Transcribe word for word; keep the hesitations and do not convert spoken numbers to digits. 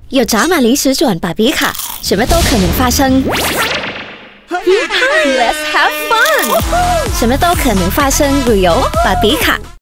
有炸马铃薯转芭比卡，什么都可能发生。Let's have fun， 什么都可能发生，旅游芭比卡。